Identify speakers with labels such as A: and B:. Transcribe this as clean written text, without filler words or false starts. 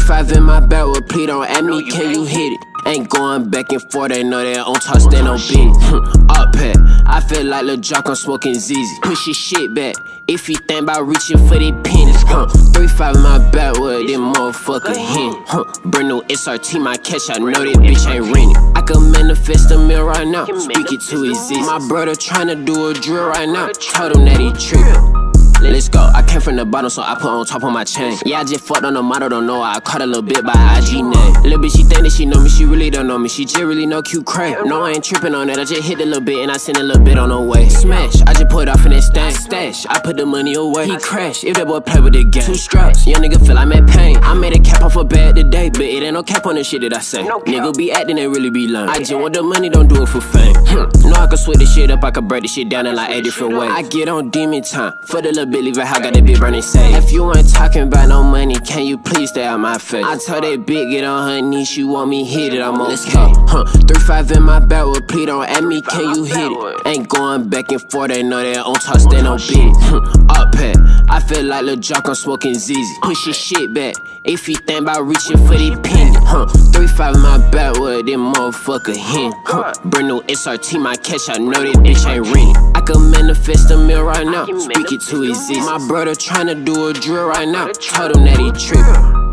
A: 3-5 in my Backwood, please don't at me, can you hit it? Ain't going back and forth, they know they on top, stand on business. Up pat, I feel like Lil Jock, I'm smoking ZZ. Push your shit back, if you think about reaching for they pennies. 3-5 in my Backwood, this motherfucker him. Brand new SRT, my catch, I know that bitch ain't renting. I can manifest a meal right now, speak it to exist. My brother tryna do a drill right now, told him that he trippin'. Let's go, I came from the bottom, so I put on top of my chain. Yeah, I just fucked on the model, don't know I caught a little bit by IG name. Little bitch, she think that she know me, she really don't know me. She just really know Cray. No, I ain't tripping on that, I just hit a little bit and I sent a little bit on the way. Smash, I just put off in that stash. I put the money away, he crashed. If that boy play with the game, 2 straps, young nigga feel I'm at pain. I made a cap off a bag today, but it ain't no cap on the shit that I say. Nigga be acting, they really be lying. I just want the money, don't do it for fame. No, I can switch this shit up, I can break this shit down in like 8 different ways. I get on demon time, for the little bit, leave it how I got that bitch burning safe. If you ain't talking about no money, can you please stay out my face? I told that bitch get on her knees, she want me hit it, I'm okay. Let's go. 3-5 in my Backwood, please don't at me, can you hit it? Ain't going back and forth, they know they on top, stand on business. Up pat, I feel like Lil Jock, I'm smoking ZZ. Push your shit back, if you think about reaching for they pennies. 3-5 in my Backwood, this motherfucker him. Brand new SRT, my catch, I know that bitch ain't renting. I can manifest a meal right now, speak it to exist. My brother tryna do a drill right now, told him that he trippin'.